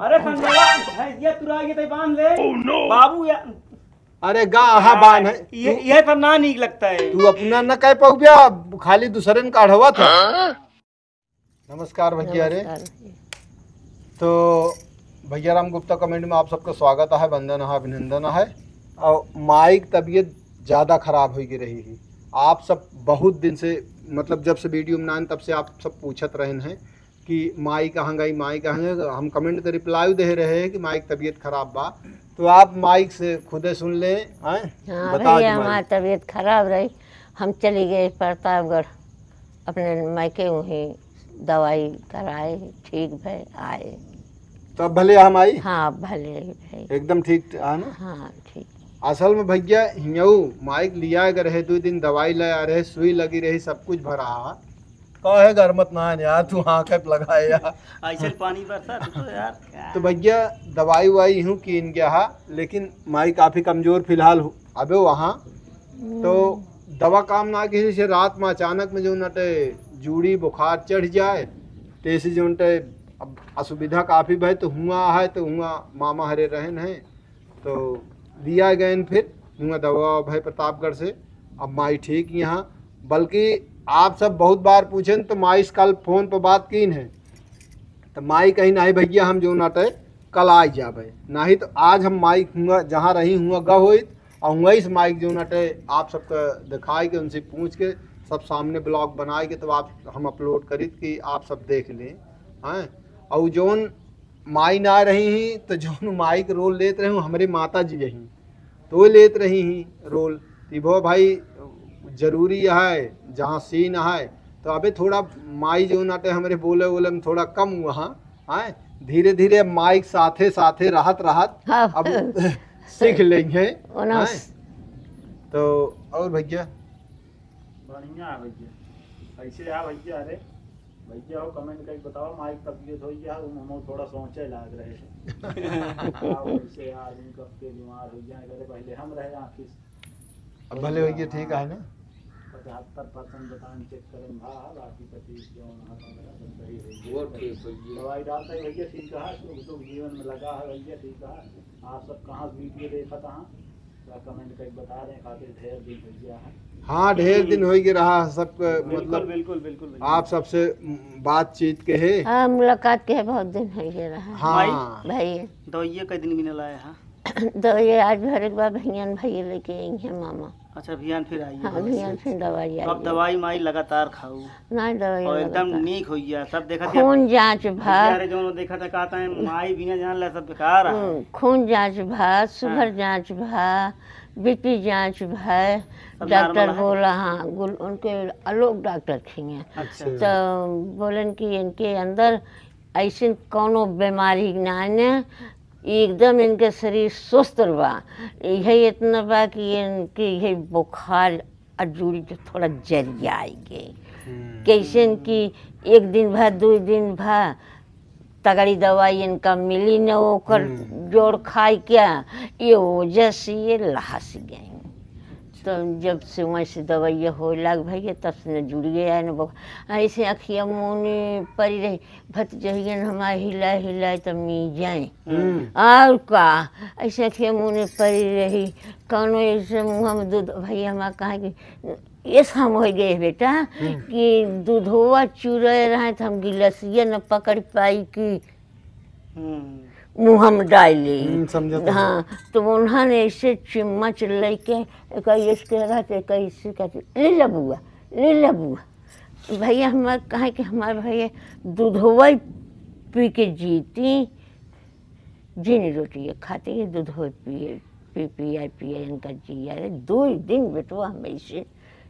अरे संजय ये तुरा के बांध ले बाबू या अरे गाहा बान है ये सब ना नीक लगता है। तू अपना न कह पाऊ गया खाली दूसरे ने काढ़वा था। नमस्कार भैया। अरे तो भैया राम गुप्ता कमेंट में आप सबका स्वागत है, वंदन है, अभिनंदन है। और माइक तबीयत ज़्यादा खराब हो रही है। आप सब बहुत दिन से मतलब जब से वीडियो में आए तब से आप सब पूछत रहे हैं कि माई कहाँ गई, माई कहाँ गई। हम कमेंट के रिप्लाई दे रहे हैं कि माइक तबीयत खराब बा, तो आप माइक से खुदे सुन ले। हाँ भैया हमारी तबीयत खराब रही, हम चली गए प्रतापगढ़ अपने मायके वहीं दवाई कराए, ठीक भाई आए। तो अब भले हम आई? हाँ भले भाई एकदम ठीक है ना? हाँ ठीक। असल में भैया हियऊ माइक लिया अगर रहे 2 दिन दवाई ले आ रहे, सुई लगी रही, सब कुछ भरा कहे घर मत ना यार तू हाँ कैप लगाए यार ऐसे पानी बरसा तो यार। तो भैया दवाई वाई यूँ कीन गया, लेकिन माई काफ़ी कमज़ोर फिलहाल अबे वहाँ तो दवा काम ना किसी से रात में अचानक में जो नटे जूड़ी बुखार चढ़ जाए तो ऐसे जो नटे अब असुविधा काफ़ी भाई तो हुआ है, तो हुआ मामा हरे रहन हैं तो दिया गए फिर हुआ दवा भाई प्रतापगढ़ से। अब माई ठीक यहाँ, बल्कि आप सब बहुत बार पूछें तो माई कल फ़ोन पर बात की है तो माई कहीं नहीं भैया हम जो नटे कल आ जाए, नहीं तो आज हम माइक हुआ जहाँ रही हुआ ग हो और वही से माइक जो नटे आप सबका दिखाए के उनसे पूछ के सब सामने ब्लॉग बनाए के तो आप हम अपलोड करी कि आप सब देख लें हैं। और जोन माई ना रही ही तो जोन माई के रोल लेते रहे हमारे माता जी यहीं तो लेते रही ही रोल तिभो भाई जरूरी है जहाँ सीन है। तो अबे थोड़ा माई जो नाटे हमारे बोले बोले में थोड़ा कम हुआ है, धीरे धीरे माइक साथे साथे राहत अब सीख लेंगे। तो और भैया बढ़िया है भैया ऐसे आ भैया। अरे भैया हो कमेंट करके बताओ माइक तबीयत हो गया हम थोड़ा सोचे लाग रहे थे ऐसे आदमी कब के बीमार हो जाए करे पहले हम रहे आखिर अब भले भैया ठीक है ना 75% बतान चेक करें बाकी 25 जो दवाई डालता है भैया ठीक है तो जीवन में लगा है भैया ठीक है। आप सब कहाँ वीडियो देखा था कमेंट करके बता रहे हैं खातिर ढेर दिन हो गया है। हाँ ढेर दिन हो गया रहा सब मतलब बिल्कुल बिल्कुल आप सबसे बातचीत के है। हाँ मुलाकात के है बहुत दिन हो गया रहा। हाँ भाई दवाइया कई दिन भी न लाया है दवाइया आज भर एक बार भैया भैया लेके आई है मामा। अच्छा अभियान फिर आई है? हाँ अभियान फिर दवाई आई। अब दवाई माई लगातार खाऊ नहीं दवाई और एकदम नीक हो गया सब देखा खून जांच भात जो देखा था कहता है माई बिना जान ला सब बेकार है। खून जांच भात शुगर जांच भा बीपी जांच भाई डॉक्टर बोला हाँ उनके आलोक डॉक्टर थे अच्छा। तो बोलन कि इनके अंदर ऐसे कोनो बीमारी ना एकदम इनके शरीर स्वस्थ बा। यही इतना बा कि इनके यही बुखार अजूरी जो थोड़ा जरी आएगी कैसे कि 1 दिन भा 2 दिन भा तगड़ी दवाई इनका मिली न ओकर जोड़ खाई क्या ये वजह से ये लहास गए। तो जब से वहीं से दवाइया हो लग भैया तब से न जुड़ गया न ऐसे अखिया मुँह पड़ी रही भत जहिए हमारे हिलाए हिलाए तब मी जाए और का ऐसे अखिया मुँह पड़ी रही कौनो ऐसे मुँह में दूध भैया हमारा कहा कि ये हम हो गए बेटा कि दूधवा चूरे रहे तो हम गिलसिया न पकड़ पाई कि मुँह में डाली। हाँ तो उन्होंने ऐसे चम्मच लेके इसके रहते कैसे कहते ले बुआ भैया हमारे कहा कि हमारे भैया दूधवा पी के जीती जिन रोटी खाते ही दूधवा पिए इनका जिया 2 दिन बेटवा हम ऐसे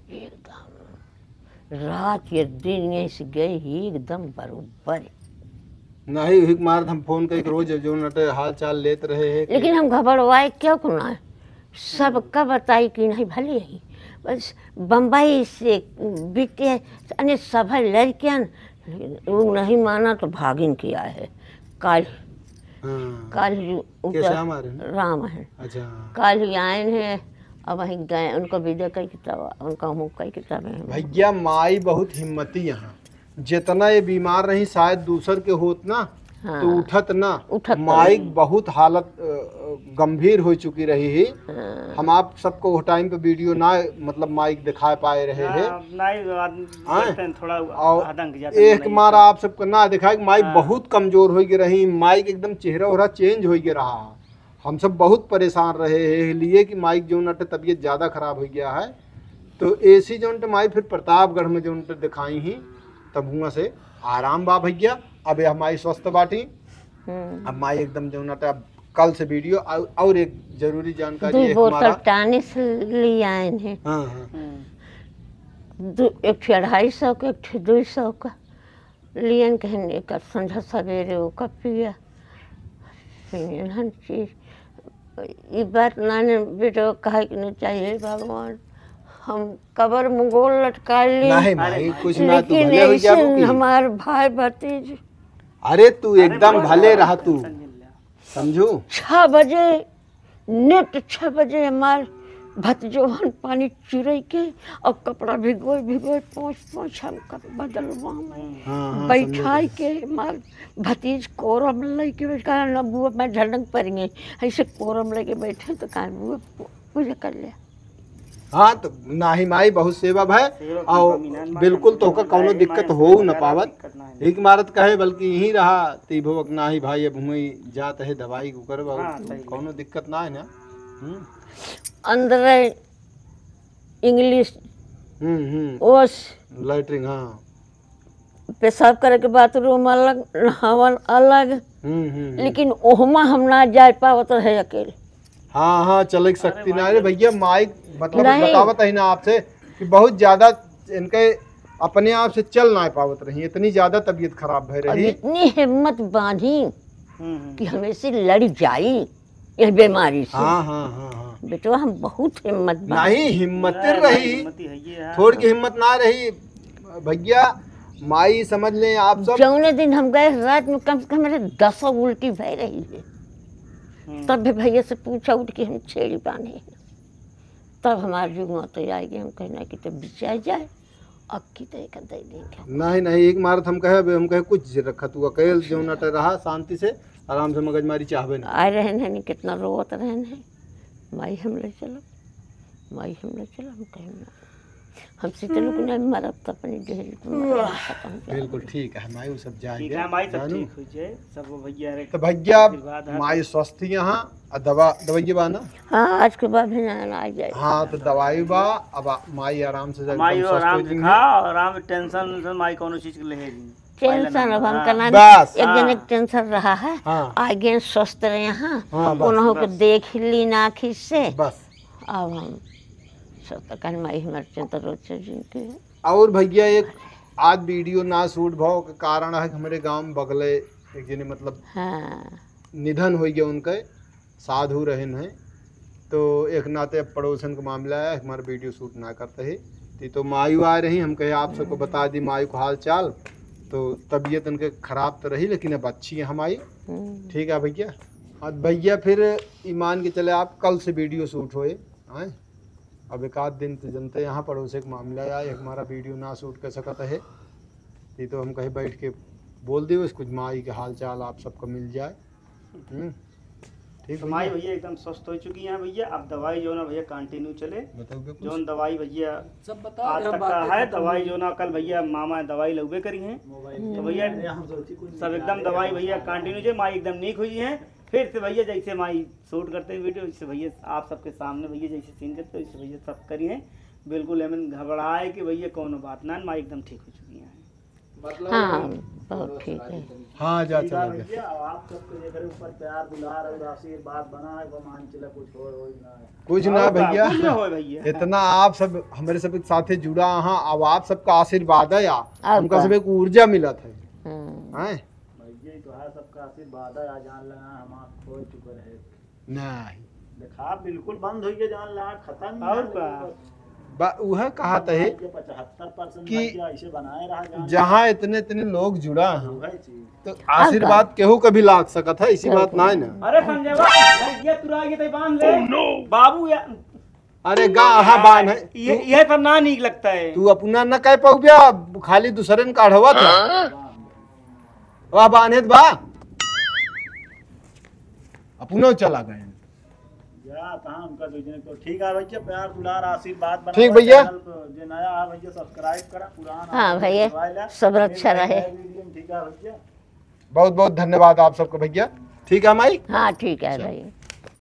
एकदम रात या दिन ऐसे गए ही एकदम बरोबर नहीं मार हम फोन करके रोज जो नटे हाल चाल लेते रहे हैं लेकिन हम घबरवाए क्यों ना सबका बताई कि नहीं भले ही बस बम्बई से बीते अने सभा लड़कियां वो नहीं माना तो भागिन किया है काल राम है। अच्छा काल ही आए हैं अब वहीं गए उनको विदा कई किताब उनका मुँह कई किताबें हैं। भैया माई बहुत हिम्मती यहाँ जितना ये बीमार रही शायद दूसर के होत ना हाँ, तो उठत ना उठत माइक बहुत हालत गंभीर हो चुकी रही है। हाँ, हम आप सबको वो टाइम पे वीडियो ना मतलब माइक दिखा पाए रहे हैं थोड़ा और आदंक जाता एक मारा आप सबको ना दिखाए कि माइक बहुत कमजोर हो गई रही, माइक एकदम चेहरा वहरा चेंज हो गया रहा। हम सब बहुत परेशान रहे हैं लिए कि माइक जो नट तबीयत ज़्यादा खराब हो गया है। तो ऐसी जो नट माई फिर प्रतापगढ़ में जो नट दिखाई ही तब हुआ से आराम बा भैया। अब यह हमारी स्वस्थ बाटी। अब माई एकदम जो नट अब कल से वीडियो और एक जरूरी जानकारी दो एक बोतल हमारा टानिस ले आए हैं। हाँ हाँ एक 250 का, एक 200 का लियन कहने का संझा सवेरे वो का पिया फिर हर चीज। ये बात नाने बेटा कहा कि नहीं चाहिए भगवान, हम कबर मुगोल लटका ली नहीं भाई कुछ ना तू लेकिन भले हो गया ऐसे बुकी। हमारे भाई भतीज अरे तू एकदम भले रहा तू समझू। 6 बजे नेट 6 बजे हमारे भतीजोहन पानी चुरई के और कपड़ा भिगोई पहुँच हम बदलवा में हाँ, बैठाई के मार भतीज कोरम लेके बैठा न बुआ मैं झलक पड़ेंगे ऐसे कोरम लेके बैठे तो कहा बुआ पूजा कर लिया। हाँ तो नाही माई बहुत सेवा है और बिल्कुल तो का कौनो दिक्कत हो न पावत एक मारत कहे बल्कि यही रहा ती भवक नाही भाई अब हुई जात है दवाई को कर कौनो दिक्कत ना है ना। अंदर इंग्लिश ओस लैटरिन हाँ पेशाब करे के बाथरूम अलग नहावन अलग लेकिन ओहमा हम ना जा पावत है अकेले। हाँ हाँ चल सकती ना। अरे भैया माइक मतलब नहीं। बतावत है ना आपसे कि बहुत ज्यादा इनके अपने आप से चल ना पावत रही, इतनी ज्यादा तबीयत खराब भय अब रही। इतनी हिम्मत बांधी कि हम ऐसे लड़ जाई यह बीमारी से। हाँ हाँ हाँ हाँ बेटवा हम बहुत हिम्मत बांधी। नहीं हिम्मत रही, थोड़ी की हिम्मत ना रही भैया। माई समझ लें आप सब। जौने दिन हम गए रात में कम से कम मेरे 10 उल्टी भय रही है। तब भी भैया से पूछा उठ के हम छेड़ी बांधे हैं। तब हमारे जुआ तो आएगी हम कहना कि तब बिचाई जाए अब की तरीका दे देंगे। नहीं एक मारत हम कहे कुछ रखा तू अकेल जो नट रहा शांति से आराम से मगजमारी चाहबे ना। आए रहन है नहीं कितना रोवत रहन है माई हम ले चलो माई हम ले चलो हम कहें ना हम सीते लोग ने मरब तो अपनी डेहरी खत्म। बिल्कुल ठीक है माई वो सब जाएंगे सब भैया तो भैया माई स्वस्थ यहाँ दवाई बा ना। हाँ आज के बाद भी ना आ जाए। हाँ तो दवाई बा अब माई आराम से माई आराम से खा और आराम टेंशन माई कोनो चीज के ले टेंशन अब हम करना बस एक जन एक टेंशन रहा है। हाँ। आगे स्वस्थ रहे यहाँ हाँ, बस, उन्हों को देख ली ना आँखी से बस। अब हम सब माई हमारे चिंता रोज से जिनके। और भैया एक आज वीडियो ना शूट भाव के कारण है हमारे गांव में बगले एक जने मतलब हाँ निधन हो गया उनके साधु रहन है तो एक नाते पड़ोसन का मामला है हमारा वीडियो शूट ना करते ही तो मायू आ रही हम कहे आप सबको बता दी मायू को हाल चाल तो तबीयत उनके खराब तो रही लेकिन अब अच्छी है हमारी। ठीक है भैया। अब भैया फिर ईमान के चले आप कल से वीडियो शूट होए आए अब एक आध दिन तो जनते यहाँ पड़ोस एक मामला आया एक हमारा वीडियो ना शूट कर सकता है तो हम कहीं बैठ के बोल दिए कुछ माई के हाल चाल आप सबको मिल जाए। ठीक माई भैया एकदम स्वस्थ हो चुकी है भैया। अब दवाई जो ना भैया कंटिन्यू चले जो दवाई भैया सब बता आज तक का है दवाई जो ना कल भैया मामा दवाई लगवे करी है तो भैया सब एकदम दवाई भैया कंटिन्यू जो माई एकदम नीक हुई है। फिर से भैया जैसे माई शूट करते हैं वीडियो जैसे भैया आप सबके सामने भैया जैसे सीन करते वैसे भैया सब करी है बिल्कुल एमन घबराए कि भैया कोनो बात ना माई एकदम ठीक हो चुकी है मतलब हाँ बहुत ठीक है। हाँ जा चला भैया आप सबके लेकर ऊपर प्यार दुलार और आशीर्वाद बना है मान चला कुछ ना भैया इतना आप सब हमारे सब साथे जुड़ा हाँ अब आप सबका आशीर्वाद है हमका सब एक ऊर्जा मिला था भैया तो है सबका आशीर्वाद है जान लगा हम आप खो चुके रहे नहीं देखा बिल्कुल बंद हो गया जान लगा खत्म और वह कहा था 75% कि ऐसे बनाए रहा जहाँ इतने इतने लोग जुड़ा हैं तो आशीर्वाद केहू कभी लाग सकत है इसी बात ना है ना। अरे संजय भैया तू आ गया बांध ले बाबू अरे गाहा बान है ये पर ना नीक लगता है तू अपना न कह पाऊ खाली दूसरे ने काढ़वा था वाह बान है बा अपनो चला गए। या कहाँ उनका दूसरे को ठीक है भैया, प्यार दुलार आशीर्वाद बना। ठीक भैया, जो नया है भैया सब्सक्राइब करा, पुराना हाँ भैया, सब अच्छा रहे। ठीक है भैया, बहुत बहुत धन्यवाद आप सबको भैया। ठीक है माई। हाँ ठीक है भाई।